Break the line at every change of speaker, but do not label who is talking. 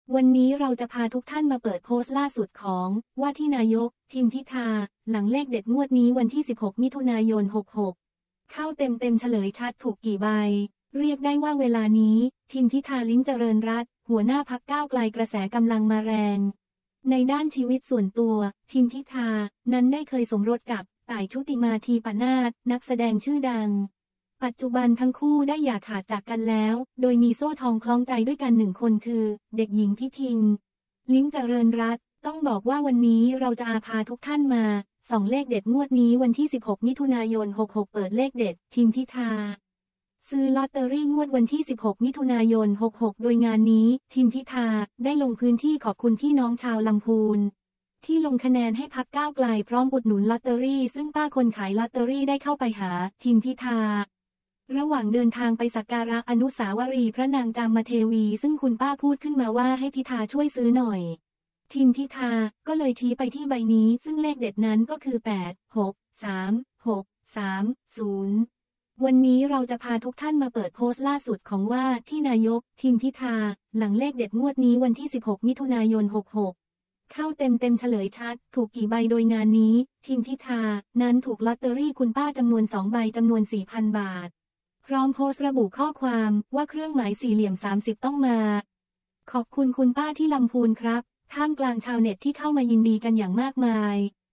วันนี้เราจะพาทุกท่านมาเปิดโพสต์ล่าสุดของว่าที่นายกทิมพิธาหลังเลขเด็ดงวดนี้วันที่16มิถุนายน66เข้าเต็มเฉลยชัดถูกกี่ใบเรียกได้ว่าเวลานี้ทิมพิธาลิ้มเจริญรัตน์หัวหน้าพรรคก้าวไกลกระแสกำลังมาแรงในด้านชีวิตส่วนตัวทิมพิธานั้นได้เคยสมรสกับต่ายชุติมาทีปนาถนักแสดงชื่อดังปัจจุบันทั้งคู่ได้อย่าขาดจากกันแล้วโดยมีโซ่ทองคล้องใจด้วยกัน1 คนคือเด็กหญิงพิพิมลิ้มเจริญรัตน์ต้องบอกว่าวันนี้เราจะพาทุกท่านมาส่องเลขเด็ดงวดนี้วันที่16มิถุนายน66เปิดเลขเด็ดทิมพิธาซื้อลอตเตอรี่งวดวันที่16มิถุนายน66โดยงานนี้ทิมพิธาได้ลงพื้นที่ขอบคุณพี่น้องชาวลำพูนที่ลงคะแนนให้พรรคก้าวไกลพร้อมอุดหนุนลอตเตอรี่ซึ่งป้าคนขายลอตเตอรี่ได้เข้าไปหาทิมพิธาระหว่างเดินทางไปสักการะอนุสาวรีย์พระนางจามเทวีซึ่งคุณป้าพูดขึ้นมาว่าให้พิธาช่วยซื้อหน่อยทิมพิธาก็เลยชี้ไปที่ใบนี้ซึ่งเลขเด็ดนั้นก็คือ8 6 3 6 3 0วันนี้เราจะพาทุกท่านมาเปิดโพสต์ล่าสุดของว่าที่นายกทิมพิธาหลังเลขเด็ดงวดนี้วันที่16มิถุนายน66เข้าเต็มเฉลยชัดถูกกี่ใบโดยงานนี้ทิมพิธานั้นถูกลอตเตอรี่คุณป้าจำนวน2 ใบจำนวน 4,000 บาทพร้อมโพสต์ระบุข้อความว่าเครื่องหมายสี่เหลี่ยม30ต้องมาขอบคุณคุณป้าที่ลำพูนครับท่ามกลางชาวเน็ตที่เข้ามายินดีกันอย่างมากมาย